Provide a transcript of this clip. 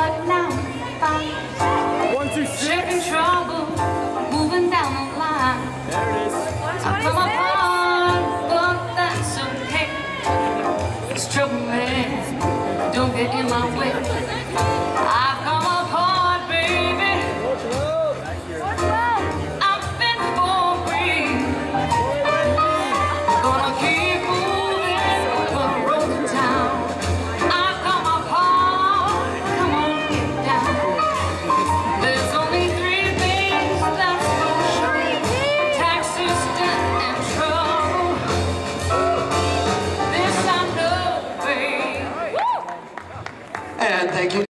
but now I'm fine. 1, 2, 6. Shaking trouble, moving down the line. There it is. I come apart, but that's okay. Struggle, man, don't get in my way. I've come apart, baby. I've been for free. Gonna keep moving the road to town. I've come apart, come on, get down. There's only 3 things that's for sure: taxes, debt, and trouble. This I know, babe. And thank you.